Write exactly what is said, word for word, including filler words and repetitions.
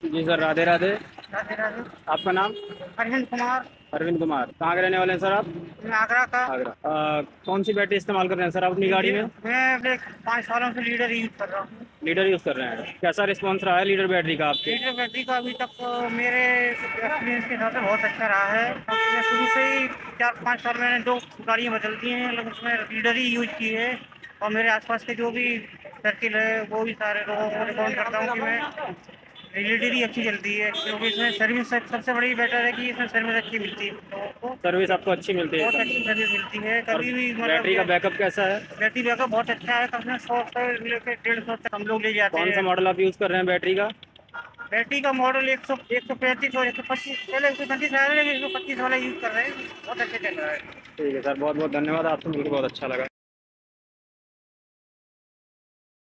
जी sir, Radhe Radhe. Radhe Radhe. आपका नाम? अरविंद कुमार। अरविंद कुमार। कहाँ के रहने वाले हैं सर आप? मैं आगरा का। आगरा। अ, कौन सी बैटरी इस्तेमाल कर रहे हैं सर आप अपनी गाड़ी में? मैं अगले पाँच सालों से लीडर यूज कर रहा हूँ। लीडर यूज़ कर रहे हैं। कैसा रिस्पॉन्स रहा है लीडर बैटरी का आपके? लीडर बैटरी का अभी तक अ, मेरे एक्सपीरियंस के हिसाब से बहुत अच्छा रहा है, क्योंकि मैं शुरू से ही चार पाँच साल मैंने दो गाड़ियाँ बदल दी हैं, लेकिन उसमें लीडर ही यूज की है। और मेरे आसपास के जो भी सर्किल है वो भी सारे लोगों को रिकमेंड करता हूँ कि मैं लीडर ही अच्छी चलती है, क्योंकि इसमें सर्विस सब- सबसे बड़ी बेटर है कि इसमें सर्विस अच्छी मिलती है लोगों को। सर्विस आपको अच्छी मिलती है बहुत एकदम? अच्छी सर्विस मिलती है, और कभी भी मतलब बैटरी का ये बैकअप कैसा है? बैटरी बैकअप बहुत अच्छा है। कम से कम सौ से लेकर डेढ़ सौ तक हम लोग ले जाते कौन सा हैं। मॉडल आप यूज़ कर रहे हैं बैटरी का? बैटरी का मॉडल एक सौ एक सौ पैंतीस और एक सौ पच्चीस, पहले एक सौ पैंतीस आया था, लेकिन एक सौ पच्चीस वाला यूज कर रहे हैं, बहुत अच्छा चल रहा है। ठीक है सर, बहुत बहुत धन्यवाद। आपसे मिलकर बहुत अच्छा लगा।